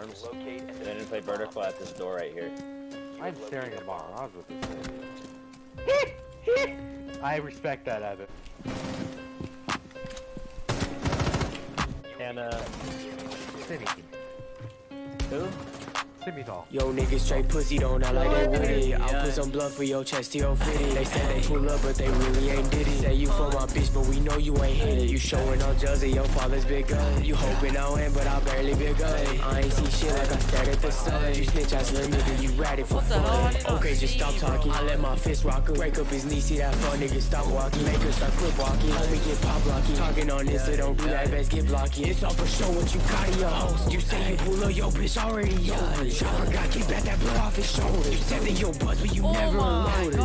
arms. They didn't play vertical at this door right here. I'm staring at Montage with this thing. I respect that, Evan. And Simi. who? Yo, niggas straight pussy, don't act like they with it. I'll put some blood for your chest to your fitty. They say they pull up, but they really ain't did it. Say you for my bitch, but we know you ain't hit it. You showing on Jersey, your father's big gun. You hoping I'll win, but I barely big gun. I ain't see shit like I stared at the sun. You snitch ass little nigga, you ratted for fun. Okay, just stop talking. I let my fist rock him. Break up his knee, see that fun nigga stop walking. Make her start clip walking. Homie get pop blocking. Talking on this, so don't do that, best get blocking. It's all for show what you got in your host. You say you pull up, your bitch already young. I got keep at that blood off his shoulder. You said that your buzz, but you never unloaded.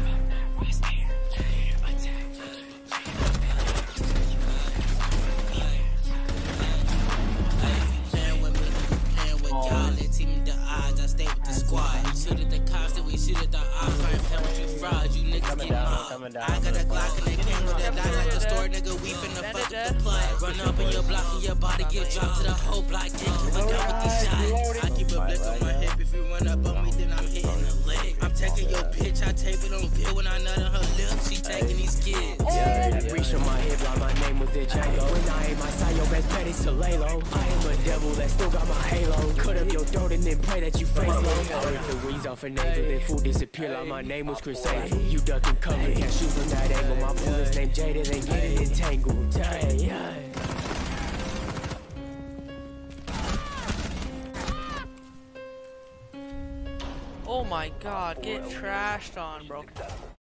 I got a Glock and they came with that line like the store, nigga. We finna fuck with the plug. Run up in your block and your body get dropped to the whole block. Can't keep it down with these shots. I keep a blick on my hip. If you run up on me, then I'm hitting the leg. I'm taking your bitch, I tape it on pill when I nut on her lips. She taking these kids. Reach on my hip like my name was the Django. When I ain't my side, your best bet is to lay low. I am a devil that still got my halo. Cut up your throat and then pray that you face it. I rip the wings off an angel, then fool disappear like my name was Chris Angel. You duck and cover, can't shoot from that angle. My bullets named Jada, they get it entangled. Dang, yeah. Oh my god, get trashed on, bro.